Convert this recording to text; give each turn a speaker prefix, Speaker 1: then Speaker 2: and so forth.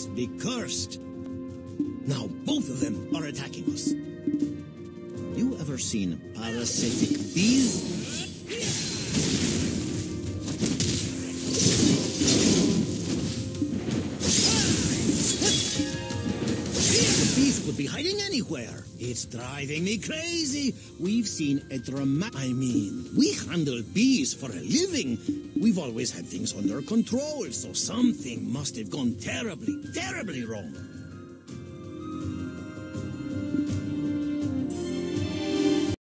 Speaker 1: must be cursed. Now both of them are attacking us. You ever seen parasitic bees? The bees could be hiding anywhere. It's driving me crazy. We've seen a we handle bees for a living. We've always had things under control, so something must have gone terribly, terribly wrong.